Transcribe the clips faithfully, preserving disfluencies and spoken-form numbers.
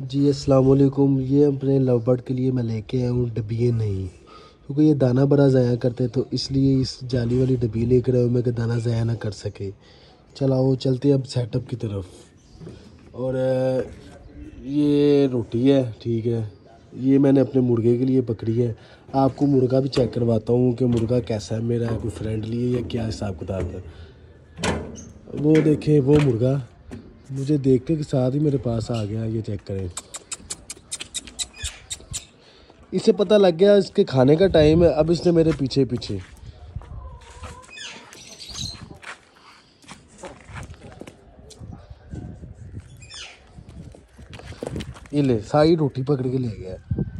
जी अस्सलाम वालेकुम। ये अपने लव बर्ड के लिए मैं लेके आया हूँ डब्बिए नहीं, क्योंकि ये दाना बड़ा ज़ाया करते तो इसलिए इस जाली वाली डब्बी लेकर आया हूँ मैं कि दाना ज़ाया ना कर सके। चलाओ चलते हैं अब सेटअप की तरफ। और अ, ये रोटी है, ठीक है। ये मैंने अपने मुर्गे के लिए पकड़ी है। आपको मुर्गा भी चेक करवाता हूँ कि मुर्गा कैसा है, मेरा है कोई फ्रेंडली है या क्या हिसाब किताब है। वो देखें, वो मुर्गा मुझे देखते के साथ ही मेरे पास आ गया। ये चेक करें, इसे पता लग गया इसके खाने का टाइम है। अब इसने मेरे पीछे पीछे ये ले सारी रोटी पकड़ के ले गया।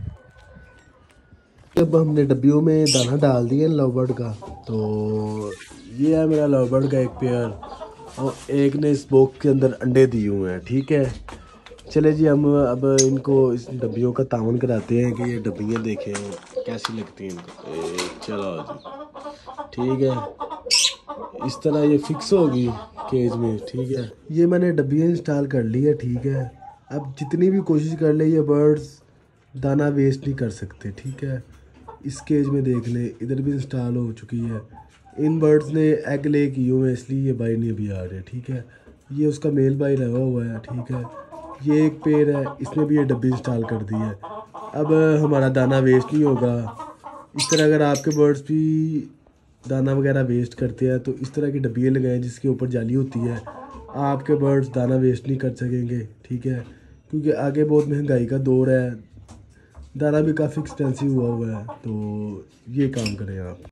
अब हमने डब्बियों में दाना डाल दिया लव बर्ड का। तो ये है मेरा लव बर्ड का एक पेयर, और एक ने इस बॉक्स के अंदर अंडे दिए हुए हैं, ठीक है। चले जी, हम अब इनको इस डब्बियों का तावन कराते हैं कि ये डब्बियाँ देखें कैसी लगती हैं इनको। ए, चलो जी, ठीक है। इस तरह ये फिक्स होगी केज में, ठीक है। ये मैंने डब्बियाँ इंस्टॉल कर ली है, ठीक है। अब जितनी भी कोशिश कर ले ये बर्ड्स दाना वेस्ट नहीं कर सकते, ठीक है। इस केज में देख ले, इधर भी इंस्टॉल हो चुकी है। इन बर्ड्स ने एग ले किए हुए हैं, इसलिए ये बाई नहीं अभी आ रहे, ठीक है। ये उसका मेल बाई लगा हुआ है, ठीक है। ये एक पेड़ है, इसमें भी ये डब्बी इंस्टॉल कर दी है। अब हमारा दाना वेस्ट नहीं होगा। इस तरह अगर आपके बर्ड्स भी दाना वगैरह वेस्ट करते हैं तो इस तरह की डब्बियाँ लगाएं जिसके ऊपर जाली होती है। आपके बर्ड्स दाना वेस्ट नहीं कर सकेंगे, ठीक है। क्योंकि आगे बहुत महंगाई का दौर है, दाना भी काफ़ी एक्सपेंसिव हुआ हुआ है। तो ये काम करें आप।